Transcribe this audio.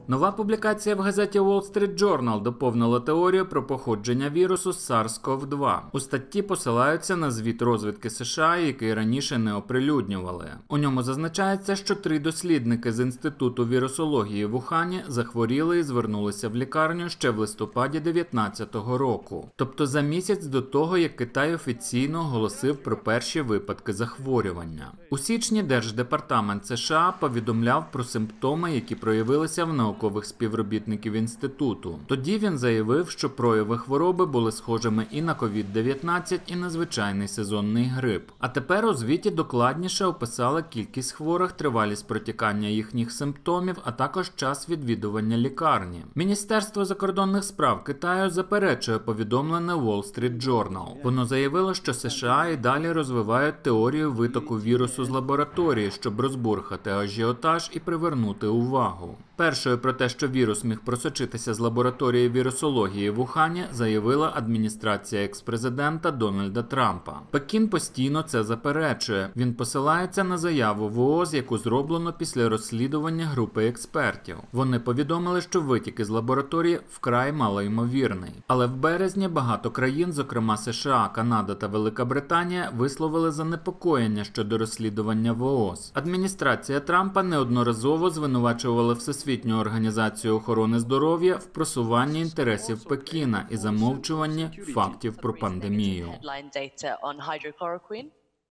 Нова публікація в газеті Wall Street Journal доповнила теорію про походження вірусу SARS-CoV-2. У статті посилаються на звіт розвідки США, який раніше не оприлюднювали. У ньому зазначається, що 3 дослідники з Інституту вірусології в Ухані захворіли і звернулися в лікарню ще в листопаді 2019 року. Тобто за місяць до того, як Китай офіційно оголосив про перші випадки захворювання. У січні Держдепартамент США повідомляв про симптоми, які проявилися в наукових співробітників інституту. Тоді він заявив, що прояви хвороби були схожими і на COVID-19, і на звичайний сезонний грип. А тепер у звіті докладніше описали кількість хворих, тривалість протікання їхніх симптомів, а також час відвідування лікарні. Міністерство закордонних справ Китаю заперечує повідомлене Wall Street Journal. Воно заявило, що США і далі розвивають теорію витоку вірусу з лабораторії, щоб розбурхати ажіотаж і привернути увагу. Першою про те, що вірус міг просочитися з лабораторії вірусології в Ухані, заявила адміністрація екс-президента Дональда Трампа. Пекін постійно це заперечує. Він посилається на заяву ВООЗ, яку зроблено після розслідування групи експертів. Вони повідомили, що витік із лабораторії вкрай малоймовірний. Але в березні багато країн, зокрема США, Канада та Велика Британія, висловили занепокоєння щодо розслідування ВООЗ. Адміністрація Трампа неодноразово звинувачувала Всесвітню організацію охорони здоров'я в просуванні інтересів Пекіна і замовчуванні фактів про пандемію.